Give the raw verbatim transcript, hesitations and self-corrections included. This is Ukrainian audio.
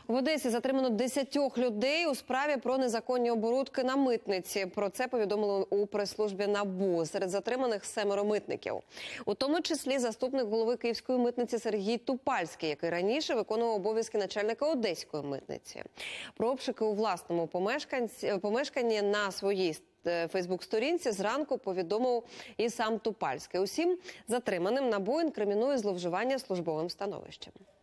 В Одесі затримано десятьох людей у справі про незаконні оборудки на митниці. Про це повідомили у прес-службі НАБУ. Серед затриманих семеро митників. У тому числі заступник голови Київської митниці Сергій Тупальський, який раніше виконував обов'язки начальника Одеської митниці. Про обшуки у власному помешканні на своїй Фейсбук-сторінці зранку повідомив і сам Тупальський. Усім затриманим НАБУ інкримінує зловживання службовим становищем.